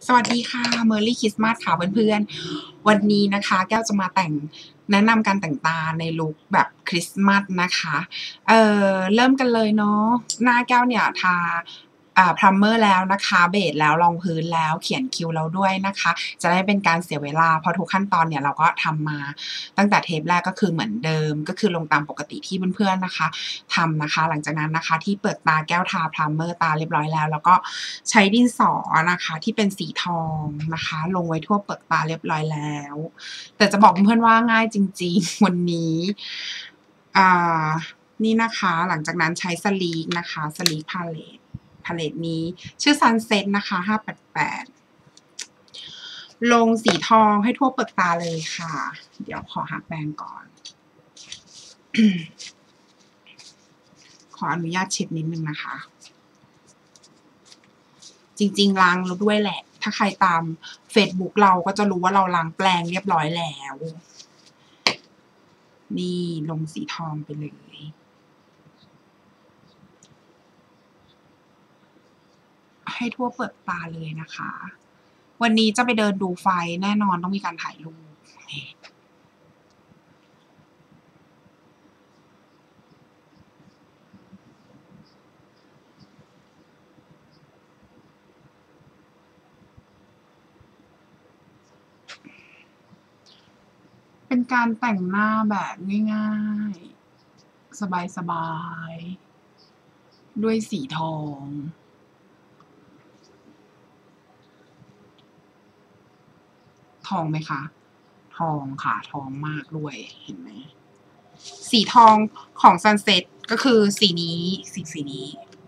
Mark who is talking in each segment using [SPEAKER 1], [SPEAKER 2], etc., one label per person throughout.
[SPEAKER 1] สวัสดีค่ะ Merry Christmas ค่ะเพื่อนๆวันนี้นะคะแก้วจะมาแนะนำการแต่งตาในลุคแบบคริสต์มาสนะคะเริ่มกันเลยเนาะหน้าแก้วเนี่ยทาprimer แล้วนะคะเบสแล้วรองพื้นแล้วเขียนคิ้วแล้วด้วยนะคะจะได้เป็นการเสียเวลาเพราะทุกขั้นตอนเนี่ยเราก็ทำมาตั้งแต่เทปแรกก็คือเหมือนเดิมก็คือลงตามปกติที่เพื่อนๆนะคะทำนะคะหลังจากนั้นนะคะที่เปลือกตาแก้วทา primer ตาเรียบร้อยแล้วก็ใช้ดินสอนะคะที่เป็นสีทองนะคะลงไว้ทั่วเปลือกตาเรียบร้อยแล้วแต่จะบอกเพื่อนๆว่าง่ายจริงๆวันนี้อ่านี่นะคะหลังจากนั้นใช้สลีกนะคะ Sleek Palette นี้ชื่อ Sunset นะคะ588ลงสีทองให้ทั่วเปลือกตาเลยค่ะเดี๋ยวขอหาแปรงก่อน ขออนุญาตเช็ดนิดนึงนะคะจริงๆล้างแล้วด้วยแหละถ้าใครตามเฟซบุ๊กเราก็จะรู้ว่าเราล้างแปรงเรียบร้อยแล้วนี่ลงสีทองไปเลยให้ทั่วเปลือกตาเลยนะคะวันนี้จะไปเดินดูไฟแน่นอนต้องมีการถ่ายรูปเป็นการแต่งหน้าแบบง่ายๆสบายๆด้วยสีทองทองไหมคะทองค่ะทองมากด้วยเห็นไหมสีทองของ Sunset ก็คือสีนี้สีนี้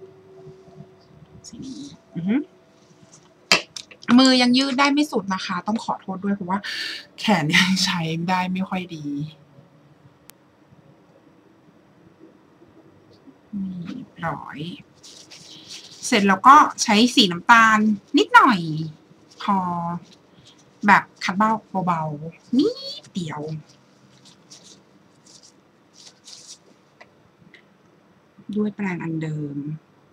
[SPEAKER 1] อือฮึมือยังยืดได้ไม่สุดนะคะต้องขอโทษด้วยเพราะว่าแขนยังใช้ได้ไม่ค่อยดีนี่เรียบร้อยเสร็จแล้วก็ใช้สีน้ำตาลนิดหน่อยพอแบบคัดเบ้าเบาๆนิดเดียวด้วยแปรงอันเดิม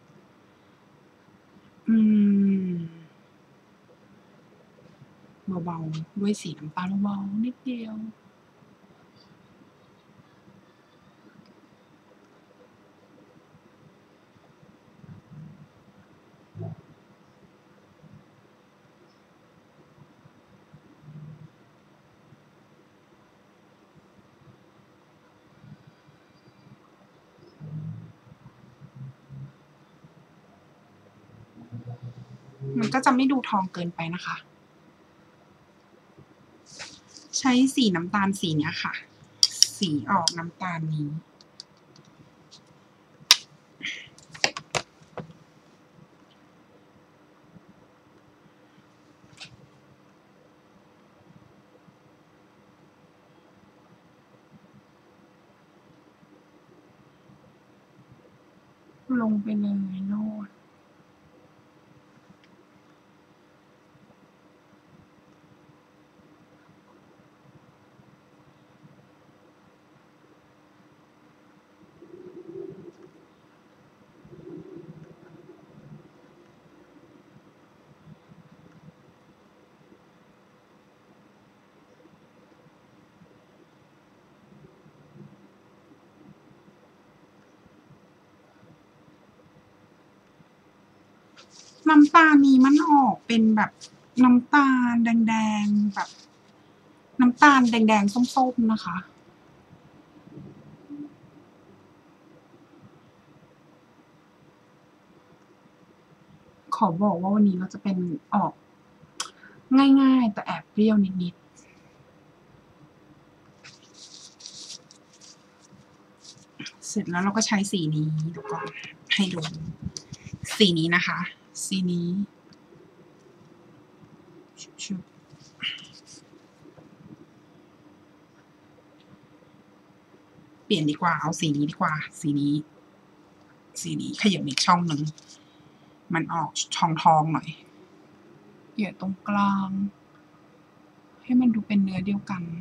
[SPEAKER 1] อืมเบาๆด้วยสีน้ำตาลเบาๆนิดเดียวมันก็จะไม่ดูทองเกินไปนะคะใช้สีน้ำตาลสีเนี้ยค่ะสีออกน้ำตาลนี้ลงไปเลยโลด น้ำตาลนี้มันออกเป็นแบบน้ำตาลแดงๆแบบน้ำตาลแดงๆส้มๆนะคะขอบอกว่าวันนี้เราจะเป็นออกง่ายๆแต่แอบเปรี้ยวนิดๆเสร็จแล้วเราก็ใช้สีนี้เดี๋ยวก่อนให้ดูสีนี้นะคะสีนี้ชุบเปลี่ยนดีกว่าเอาสีนี้ดีกว่าสีนี้ขยับอีกช่องหนึ่งมันออกทองๆหน่อยเกี่ยตรงกลางให้มันดูเป็นเนื้อเดียวกัน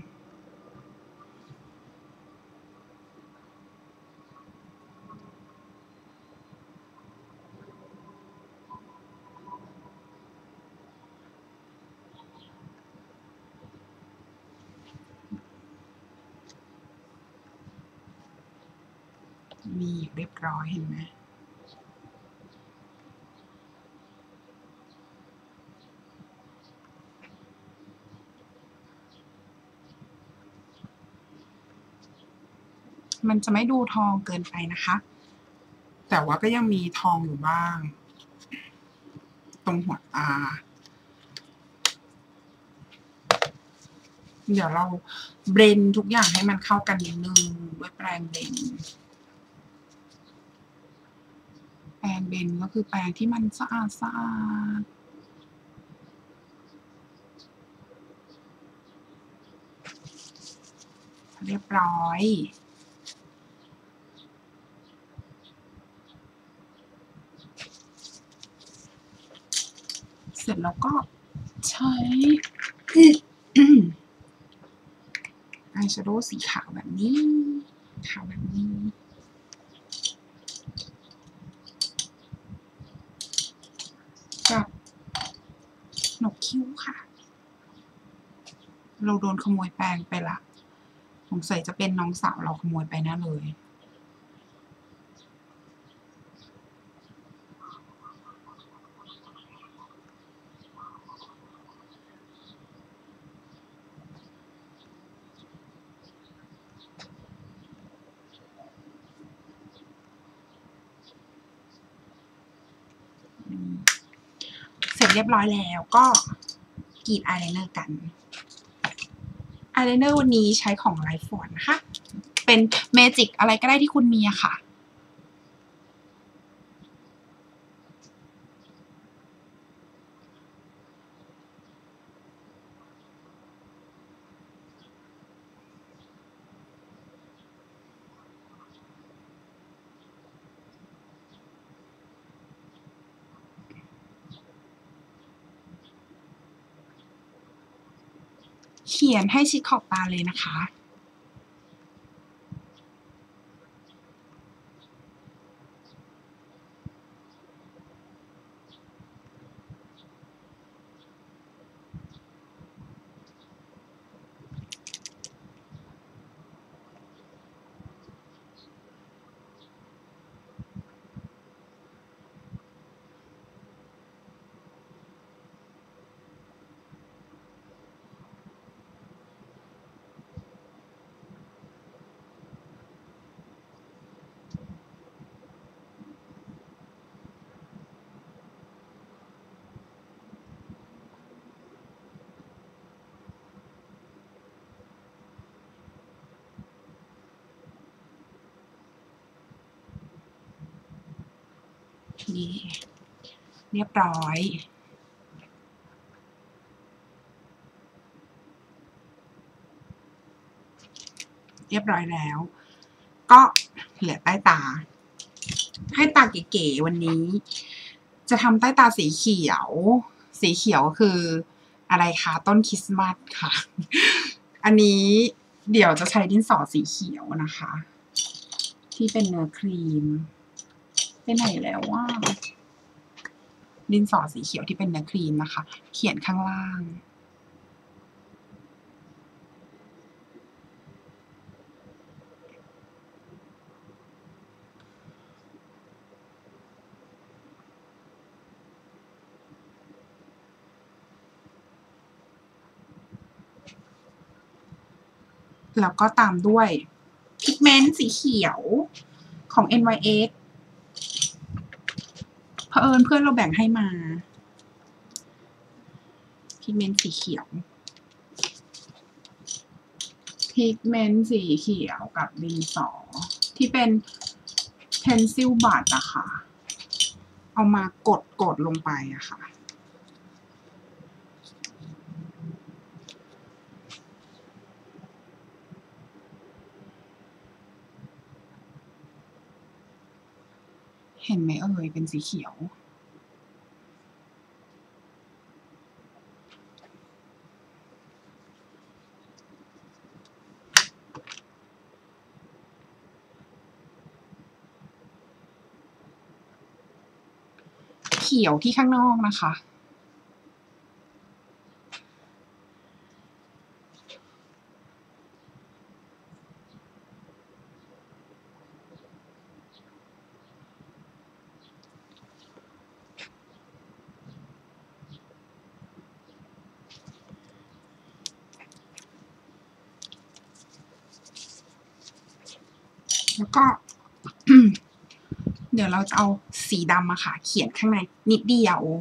[SPEAKER 1] มีเรียบร้อยเห็นไหมมันจะไม่ดูทองเกินไปนะคะ แต่ว่าก็ยังมีทองอยู่บ้างตรงหัวตาเดี๋ยวเราเบรนทุกอย่างให้มันเข้ากันนิดนึงด้วยแปรงเบรนก็คือแปรงที่มันสะอาดเรียบร้อยเสร็จแล้วก็ใช้อายแชโดว์สีขาวแบบนี้กับหนกคิ้วค่ะเราโดนขโมยแปรงไปละสงสัยจะเป็นน้องสาวเราขโมยไปแน่เลยเสร็จเรียบร้อยแล้วก็กรีดอายไลเนอร์กันอายไลเนอร์วันนี้ใช้ของไลฟ์ฟอนนะคะเป็นเมจิกอะไรก็ได้ที่คุณมีอะค่ะเขียนให้ชิดขอบตาเลยนะคะนี่เรียบร้อยแล้วก็เหลือใต้ตาให้ตาเก๋ๆวันนี้จะทำใต้ตาสีเขียวคืออะไรคะต้นคริสต์มาสค่ะอันนี้เดี๋ยวจะใช้ดินสอสีเขียวนะคะที่เป็นเนื้อครีมไปไหนแล้วว่าดินสอสีเขียวที่เป็นเนื้อครีมนะคะเขียนข้างล่างแล้วก็ตามด้วยพิกเมนต์สีเขียวของ NYX เผอิญเพื่อนเราแบ่งให้มาพิกเมนต์สีเขียวกับดินสอที่เป็น pencil brush อะค่ะเอามากดลงไปอะค่ะเห็นไหมเอ่ยเป็นสีเขียวเขียวที่ข้างนอกนะคะแล้วก็ เดี๋ยวเราจะเอาสีดำอะค่ะเขียนข้างในนิดเดียว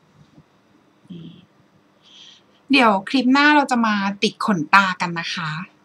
[SPEAKER 1] เดี๋ยวคลิปหน้าเราจะมาติดขนตากันนะคะ